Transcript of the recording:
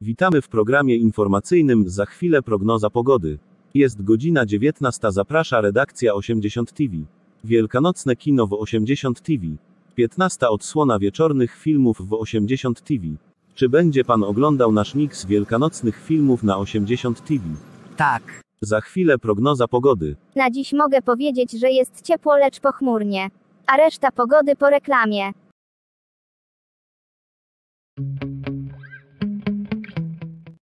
Witamy w programie informacyjnym. Za chwilę prognoza pogody. Jest godzina 19. Zaprasza redakcja 80 TV. Wielkanocne kino w 80 TV. 15. odsłona wieczornych filmów w 80 TV. Czy będzie pan oglądał nasz miks wielkanocnych filmów na 80 TV? Tak. Za chwilę prognoza pogody. Na dziś mogę powiedzieć, że jest ciepło, lecz pochmurnie. A reszta pogody po reklamie.